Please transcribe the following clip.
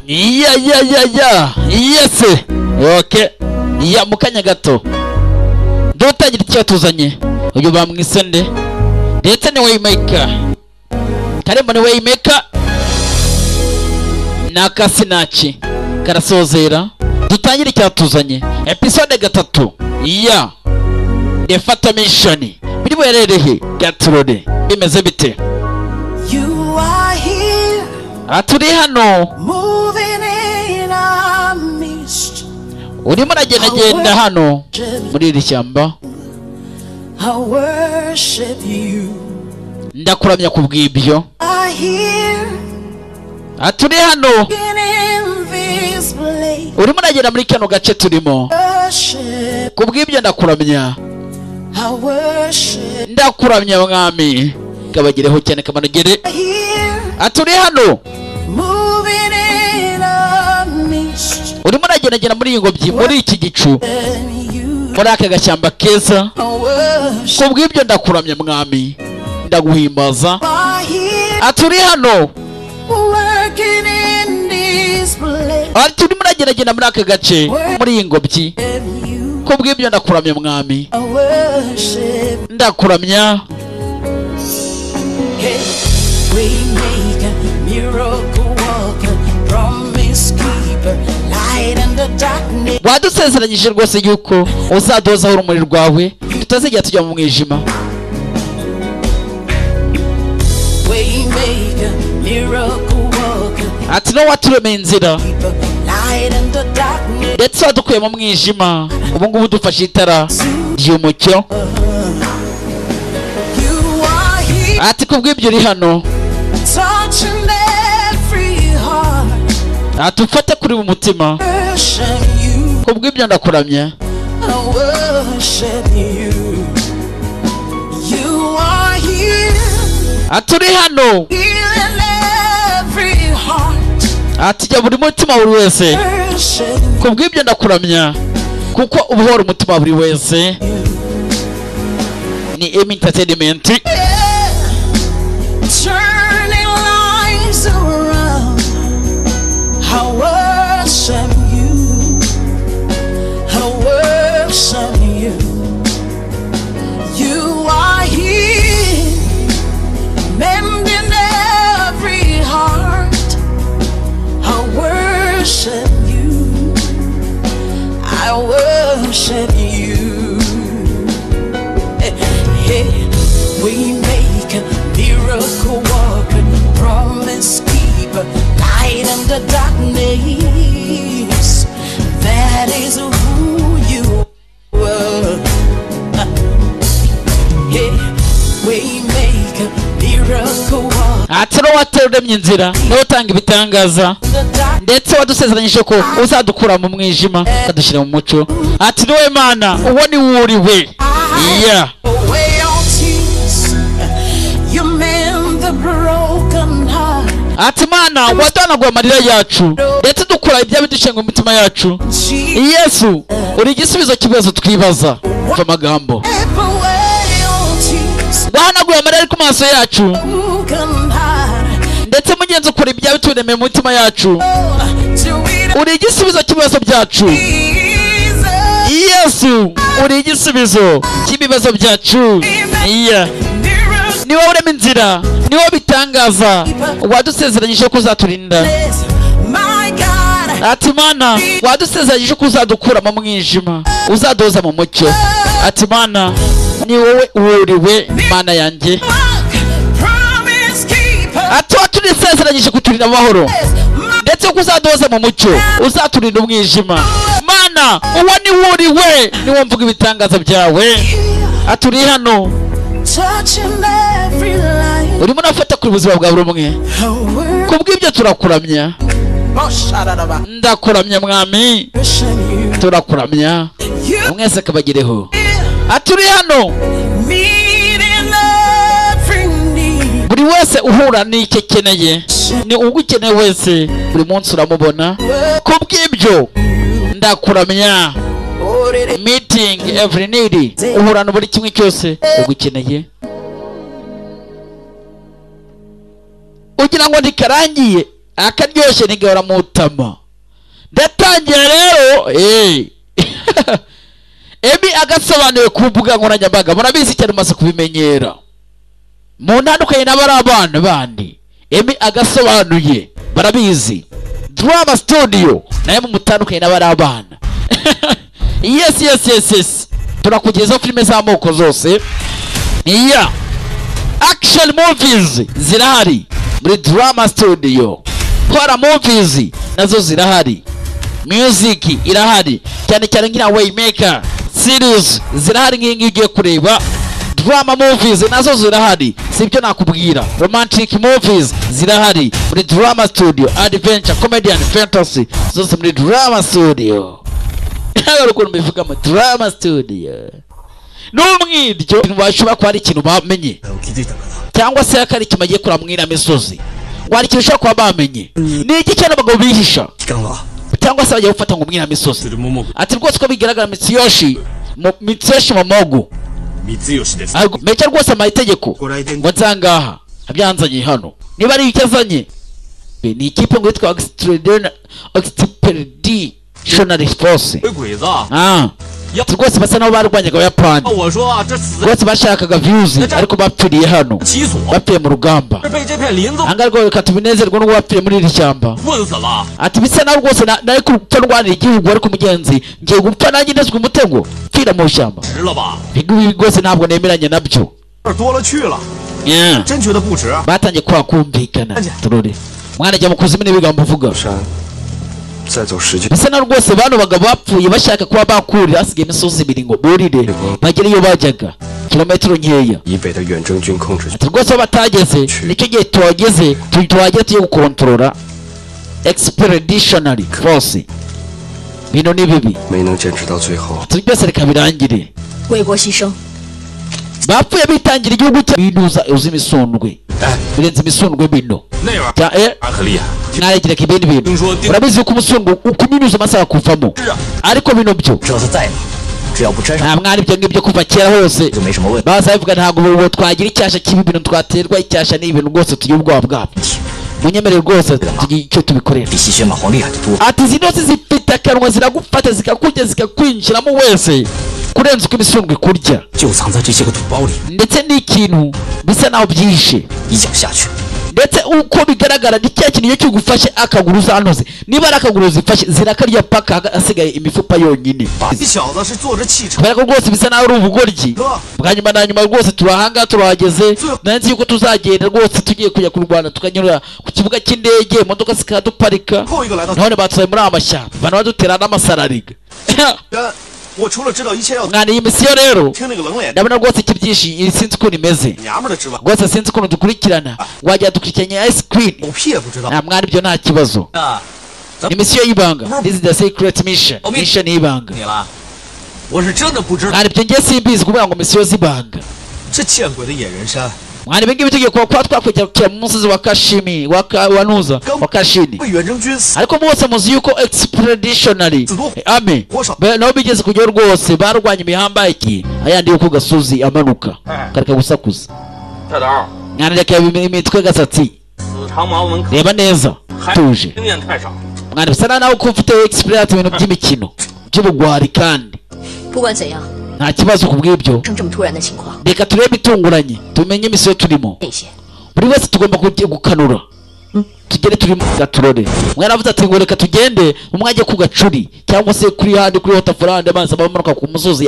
Yes. Okay. Ya mukanya gato. Dutangira icyo tuzanye. Uyu bamwise nde? Ndetse ni Waymaker. Karembo ni Waymaker. Nakasinachi. Karasozera. Dutangira icyo tuzanye. Episode 3. Ya. The Fatal Mission. Biri buhererehe Gaturode. Bimeze bite? You are here. Aturi hano. Moving in our midst. Urimo uragenda hano muri iri shyamba. I worship you. Ndakuramya kubw'ibyo. I hear. Aturi hano. In this place. Urimo uragenda muri kano gace turimo. Worship. Kubw'ibyo ndakuramya. I worship. Ndakuramya mwami. Kabagireho cyane kamanogere. Aturi hano. Moving in our midst. Urimo uragenda muri ingobyi muri iki gicu. Muri aka gashyamba keza. Kubw'ibyo ndakuramya mwami. Ndaguhimbaza. Aturi hano. Aturi muragenda muri aka gace muri ingobyi. Kubw'ibyo ndakuramya mwami. Ndakuramya. Wadusezeranyije rwose yuko uzadozaho urumuri rwawe tutazigera tujya mu mwijima. Ati no waturemeye inzira ndetse wadukuye mu mwijima, ubu ngubu dufashe itara ry'umucyo. Ati kubw'ibyo uri hano. Ati ufate kuri mu mutima. Kubw'ibyo ndakuramya. Ati uri hano. Ati jya buri mutima buri wese. Kubw'ibyo ndakuramya kuko ubuhora umutima buri wese. Ni Emi Entertainment. Turning lives around. I worship you. I worship you. You are here, mending every heart. I worship you. I worship you. Hey, we make a miracle worker, promise keeper, light in the darkness. That is who you are. Hey, we make a miracle worker. Atero wateremye inzira no utanga ibitangaza ndetse wadusezeranyije ko uzadukura mu mwijima kadushyira mu mucyo. Ati niwe Mana, uwo ni wuriwe. Yeah. Ati Mana, wadanagwa amarira yacu ndetse dukura ibya bidushenga mu mitima yacu. Yesu, uri igisubizo kibazo twibaza. Umva amagambo. Wahanaguye amarira ari ku maso yacu ndetse mugenzi ukora ibya bituremeye mu mitima yacu. Uri igisubizo kibazo byacu. Yesu, uri igisubizo cy'ibibazo byacu. Yeah. Niwe urema inzira, niwe bitangaza, wadusezeranyije ko uzaturinda. Ati Mana, wadusezeranyije ko uzadukura mu mwijima, uzadoza mu mucyo. Ati Mana, ni wowe wuriwe Mana yanjye. Ati watusezeranyije kuturinda amahoro ndetse ko uzadoza mu mucyo, uzaturinda umwijima. Mana, uwo ni wuriwe, niwo mvuga ibitangaza byawe. Ati uri hano. Urimo unafata kuri buzima bwa buri umwe. Kubw'ibyo turakuramya. Ndakuramya mwami. Turakuramya. Mwese kabagireho. Ati uri hano. Buri wese uhura n'icyo akeneye, ni ugukeneye wese buri munsi uramubona. Kubw'ibyo ndakuramya. Meeting every need. Uhurana buri kimwe cyose ugukeneye. Ugira ngo ndikarangiye akaryoshye ntigahora mu tama. Ndatangira rero Emi agasobanuye ku mbuga nkoranyambaga, murabizi cyane mumaze kubimenyera mu ntandukanye n'abari abana bandi. Emi agasobanuye barabizi, Drama Studio naye mu mutandukanye n'abari abana. yes turakugezaho filime z'amoko zose. Action movies zirahari muri Drama Studio, horror movies nazo zirahari, music irahari cyane cyane nk'ina Waymaker series zirahari nk'ingi ugiye kureba. Drama movies nazo zirahari, sibyo nakubwira. Romantic movies zirahari muri Drama Studio, adventure, comedy and fantasy zose muri Drama Studio. Urukundo mbivuga mu Drama Studio. N'umwiryo bashobora kuba ari ikintu bamenye, cyangwa se akari kimagiye kuramwira misozi, wari ikintu ushobora kuba bamenye. Ni iki cyane abagabo bihisha, cyangwa se bajya gufata ngo mwira misozi. Ati rwose ko bigaragara Mitsuyoshi Momogo mecha rwose amategeko ngo nzangaha abyanzanye hano. Niba ari icyazanye ni ikipe ngo yitwa Expeditionary Force. Rwose basa nabo barwanyaga Abayapani, rwose bashakaga views ariko bapfiriye hano, bapfiye mu rugamba. Anga rwose katubinezerwa no bapfiye muri iri shyamba. Ati bisa naho rwose naye kupfa ndwanira igihugu ariko mugenzi ngiye gupfa nanjye ndezwe umutego pfira mu shyamba. Ibi rwose ntabwo nemeranye nabyo. Batangiye kumvikana. Turore mwana jya mukuzimu n'ibigambo uvuga. Bisa na rwose bano bagabo bapfuye bashaka kuba bakurira asigaye imisozi ibiri ngo burire bagere iyo bajyaga kilometero nkeya. Ati rwose batageze nicyo gihe tuhageze tugiye gukontorora Expeditionary Force. Bino ni bibi turi byose reka birangire. Bapfuye bitangira igihugu cya binuza uzi imisundwe birenze imisundwe bino naregera kibindi bintu. Urabizi ko umusundwe ukuminuza amasaha kuvamo, ariko bino byo nta mwari ibyo ngibyo kuva kera hose baza bivuga ntabwo ubu twagira icyasha kibi bintu twaterwa icyasha n'ibintu rwose tugira ubwoba bwabyo. Munyemerere rwose tugiye icyo tubikorera. Ati zinose zifite akanwa ziragufata zikakurya zikakwinjiramo wese kurenza uko imisundwe kurya, ndetse n'ikintu bisa naho byishe. Ndetse uko bigaragara ni cya kintu cyo gufashe akaguru zanoze, niba ari akaguru zifashe zirakarya paka asigaye imifupa yonyine. Kubera ko rwose bisa naho ari ubugoryi bwa nyuma na nyuma. Rwose turahanga turahageze, nanzi yuko tuzagenda rwose tugiye kujya kurwana tukanyura ku kibuga cy'indege, imodoka zikaduparika, none batwaye muri amashyamba bana badutera n'amasarariga. Mwana iyi misiyo rero ndabona rwose ikibyishimo sinzi ukuntu imeze rwose, sinzi ukuntu dukurikirana. Wajya dukurikiranya ice cream nta mwana ibyo nta kibazo. Ni misiyo y'ibanga, this is the secret mission y'ibanga. Mwana ibyo ngiye simbizi kuvuga ngo misiyo z'ibanga. Mwana ibi ngibi tugiye kuba twakwegera mu musozi wa Kashimi wa Kashini, ariko bose muzi yuko Expeditionary Army nabo bigeze kujya rwose barwanya imihamba iki ayandi yo ku gasozi amanuka kareka gusakuza. Mwana reka imitwe gasatsi reba neza tuje. Mwana bisa naho ko ufite experience ibintu by'imikino by'ubugwari kandi nta kibazo kubw'ibyo. Reka turebe itunguranye tumenye imisiyo turimo. Buri wese tugomba gukanura tugere turimo gaturore. Mwana avuze ati ngo reka tugende umwajye ku gacuri cyangwa se kuri handi kuri Waterfront amazi abamanuka ku musozi